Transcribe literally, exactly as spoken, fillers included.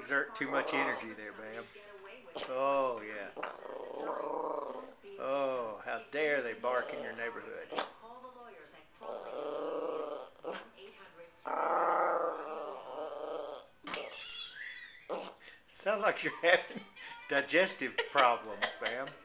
exert too much energy there, Bam. Oh, yeah. Oh, how dare they bark in your neighborhood. Sound like you're having digestive problems, Bam.